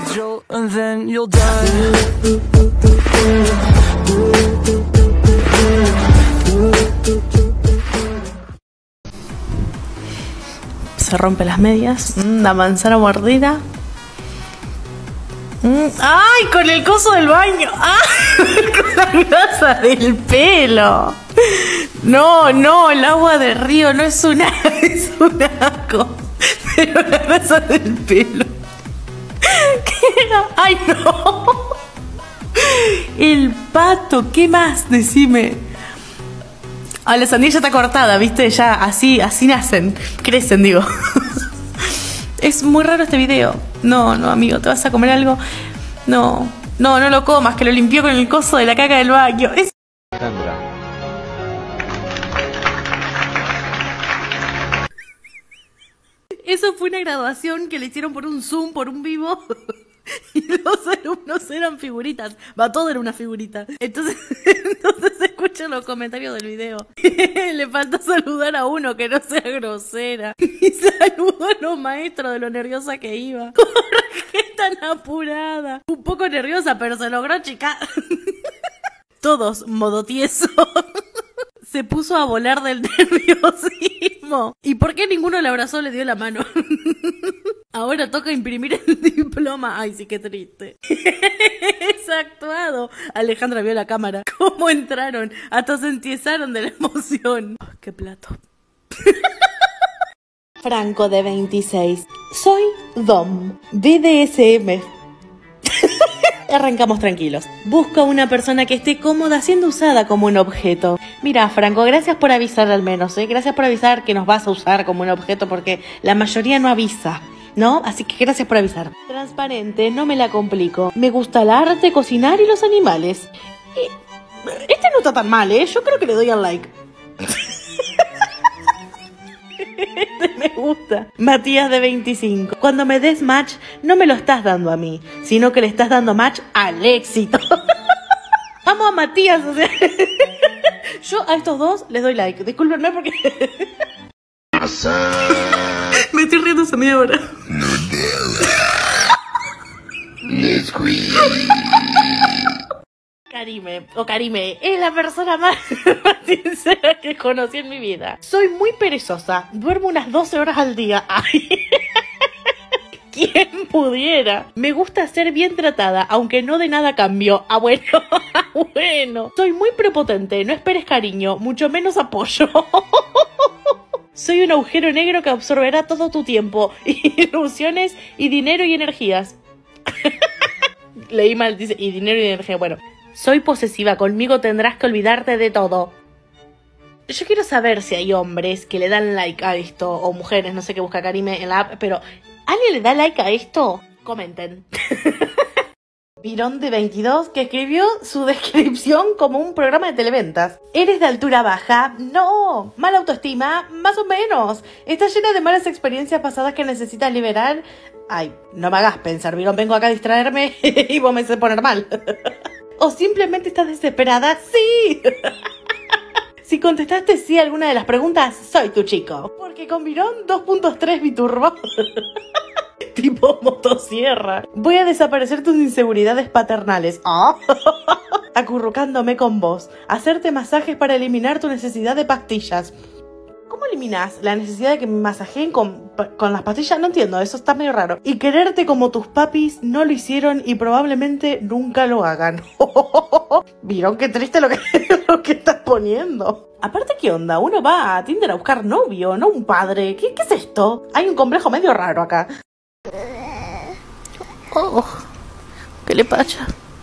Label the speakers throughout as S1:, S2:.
S1: jolt and then you'll die.
S2: Se rompe las medias. La manzana mordida. ¡Ay! Con el coso del baño. ¡Ay! Con la grasa del pelo. No, no, el agua de río no es una, es un asco. Pero la grasa del pelo. ¿Qué era? ¡Ay, no! El pato, ¿qué más? Decime. Ah, la sandía ya está cortada, ¿viste? Ya, así nacen. Crecen, digo. Es muy raro este video. No, no, amigo, ¿te vas a comer algo? No, no, no lo comas, que lo limpió con el coso de la caca del baño. Es...
S3: Sandra.
S2: Eso fue una graduación que le hicieron por un Zoom, por un vivo. Y los alumnos eran figuritas. Va, todo era una figurita. Entonces escuchen los comentarios del video. Le falta saludar a uno que no sea grosera. Y saludó a los maestros de lo nerviosa que iba. ¿Por qué tan apurada? Un poco nerviosa, pero se logró, chica. Todos modo tieso. Se puso a volar del nerviosismo. ¿Y por qué ninguno le abrazó, le dio la mano? Ahora toca imprimir el diploma. Ay, sí, qué triste. Es actuado. Alejandra vio la cámara. ¿Cómo entraron? Hasta se entiezaron de la emoción. Oh, qué plato. Franco, de 26. Soy Dom. BDSM. Arrancamos tranquilos. Busco a una persona que esté cómoda siendo usada como un objeto. Mira, Franco, gracias por avisar al menos, ¿eh? Gracias por avisar que nos vas a usar como un objeto porque la mayoría no avisa, ¿no? Así que gracias por avisar. Transparente, no me la complico. Me gusta el arte, cocinar y los animales. Este no está tan mal, ¿eh? Yo creo que le doy al like. Este me gusta. Matías, de 25. Cuando me des match, no me lo estás dando a mí, sino que le estás dando match al éxito. Amo a Matías, o sea. Yo a estos dos les doy like. Discúlpenme porque... Me estoy riendo hace media hora. Karime, es la persona más sincera que conocí en mi vida. Soy muy perezosa, duermo unas 12 horas al día. Ay. ¿Quién pudiera? Me gusta ser bien tratada, aunque no de nada a cambio. Ah, bueno, bueno. Soy muy prepotente, no esperes cariño, mucho menos apoyo. Soy un agujero negro que absorberá todo tu tiempo, ilusiones y dinero y energías. Leí mal, dice, y dinero y energía, bueno. Soy posesiva, conmigo tendrás que olvidarte de todo. Yo quiero saber si hay hombres que le dan like a esto, o mujeres, no sé qué busca Karime en la app, pero ¿alguien le da like a esto? Comenten. Virón, de 22, que escribió su descripción como un programa de televentas. ¿Eres de altura baja? No. ¿Mala autoestima? Más o menos. ¿Estás llena de malas experiencias pasadas que necesitas liberar? Ay, no me hagas pensar, Virón, vengo acá a distraerme y vos me haces poner mal. ¿O simplemente estás desesperada? ¡Sí! Si contestaste sí a alguna de las preguntas, soy tu chico. Porque con Virón 2.3 biturbo. Tipo motosierra. Voy a desaparecer tus inseguridades paternales. ¿Ah? Acurrucándome con vos. Hacerte masajes para eliminar tu necesidad de pastillas. ¿Cómo eliminas la necesidad de que me masajeen con las pastillas? No entiendo, eso está medio raro. Y quererte como tus papis no lo hicieron y probablemente nunca lo hagan. ¿Vieron qué triste lo que estás poniendo? Aparte, ¿qué onda? Uno va a Tinder a buscar novio, no un padre. ¿Qué es esto? Hay un complejo medio raro acá. Oh, ¿qué le pasa?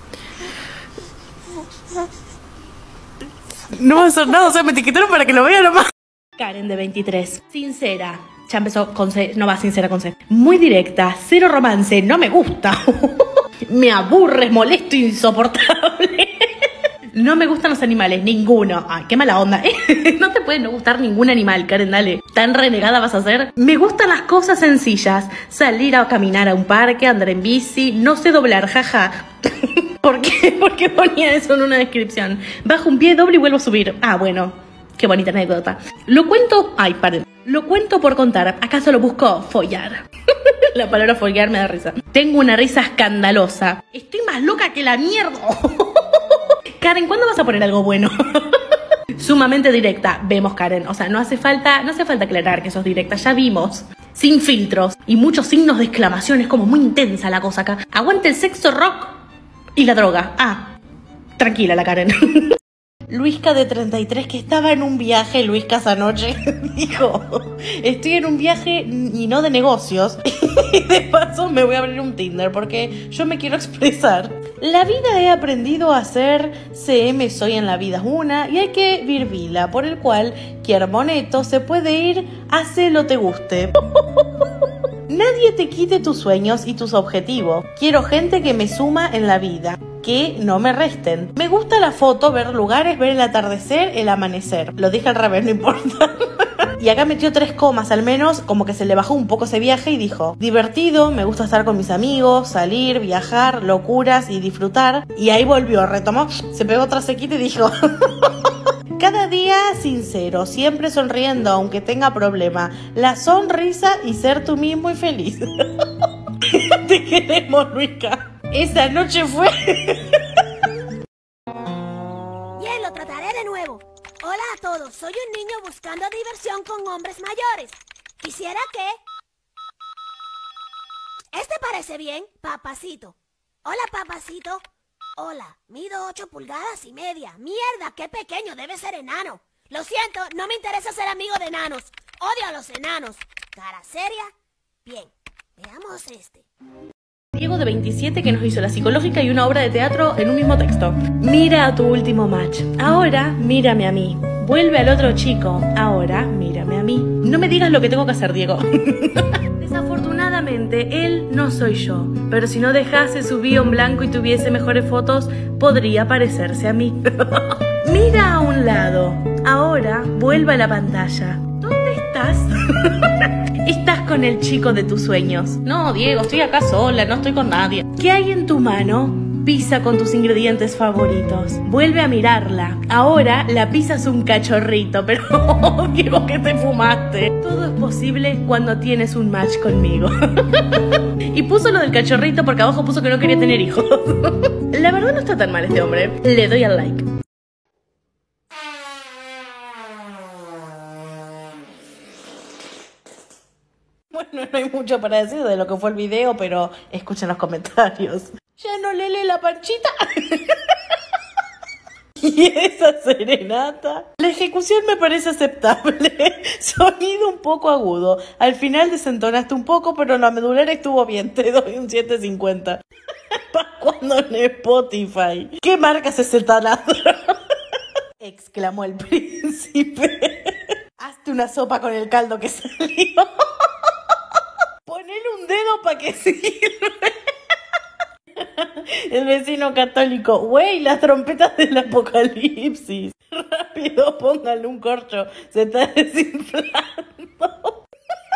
S2: No va a hacer nada, o sea, me etiquetaron para que lo vea nomás. Karen, de 23. Sincera. Ya empezó con C. No va, sincera con C. Muy directa. Cero romance. No me gusta. Me aburre, es molesto, insoportable. No me gustan los animales. Ninguno. Ay, qué mala onda. No te puede no gustar ningún animal, Karen, dale. ¿Tan renegada vas a ser? Me gustan las cosas sencillas. Salir a caminar a un parque, andar en bici. No sé doblar, jaja. ¿Por qué? ¿Por qué ponía eso en una descripción? Bajo un pie, doble y vuelvo a subir. Ah, bueno. Qué bonita anécdota. Lo cuento... Ay, paren. Lo cuento por contar. ¿Acaso lo busco follar? La palabra folguear me da risa. Tengo una risa escandalosa. Estoy más loca que la mierda. Karen, ¿cuándo vas a poner algo bueno? Sumamente directa. Vemos, Karen. O sea, no hace falta aclarar que sos directa. Ya vimos. Sin filtros. Y muchos signos de exclamación. Es como muy intensa la cosa acá. Aguante el sexo, rock y la droga. Tranquila la Karen. Luisca de 33 que estaba en un viaje, Luisca esa noche, dijo, estoy en un viaje y no de negocios, y de paso me voy a abrir un Tinder porque yo me quiero expresar. La vida he aprendido a hacer CM soy en la vida una y hay que virvila, por el cual Quiermoneto se puede ir, hace lo te guste. Nadie te quite tus sueños y tus objetivos. Quiero gente que me suma en la vida, que no me resten. Me gusta la foto, ver lugares, ver el atardecer, el amanecer. Lo dije al revés, no importa. Y acá metió 3 comas al menos, como que se le bajó un poco ese viaje y dijo, divertido, me gusta estar con mis amigos, salir, viajar, locuras y disfrutar. Y ahí volvió, retomó, se pegó otra sequita y dijo... Cada día sincero, siempre sonriendo aunque tenga problema. La sonrisa y ser tú mismo y feliz. Te queremos, Luisca. Esa noche fue...
S3: Bien, lo trataré de nuevo. Hola a todos, soy un niño buscando diversión con hombres mayores. Quisiera que... ¿Este parece bien? Papacito. Hola, papacito. Hola, mido 8 pulgadas y media. Mierda, qué pequeño, debe ser enano. Lo siento, no me interesa ser amigo de enanos. Odio a los enanos. ¿Cara seria? Bien, veamos este.
S2: Diego de 27 que nos hizo la psicológica y una obra de teatro en un mismo texto. Mira a tu último match. Ahora mírame a mí. Vuelve al otro chico. Ahora mírame a mí. No me digas lo que tengo que hacer, Diego. Desafortunadamente, él no soy yo. Pero si no dejase su bio en blanco y tuviese mejores fotos, podría parecerse a mí. Mira a un lado. Ahora vuelve a la pantalla. ¿Dónde estás? Estás con el chico de tus sueños. No, Diego, estoy acá sola, no estoy con nadie. ¿Qué hay en tu mano? Pizza con tus ingredientes favoritos. Vuelve a mirarla. Ahora la pizza es un cachorrito, pero Diego, ¿qué te fumaste? Todo es posible cuando tienes un match conmigo. Y puso lo del cachorrito porque abajo puso que no quería tener hijos. La verdad no está tan mal este hombre. Le doy al like. Bueno, no hay mucho para decir de lo que fue el video, pero escuchen los comentarios. ¿Ya no le lee la panchita? Y esa serenata. La ejecución me parece aceptable. Sonido un poco agudo. Al final desentonaste un poco, pero la medular estuvo bien. Te doy un 750. ¿Para cuándo en Spotify? ¿Qué marcas es el taladro? Exclamó el príncipe. Hazte una sopa con el caldo que salió. Ponele un dedo para que sirva. El vecino católico. Güey, las trompetas del apocalipsis. Rápido, póngale un corcho. Se está desinflando.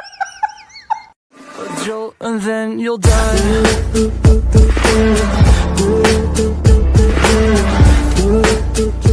S1: Jolt and then you'll die.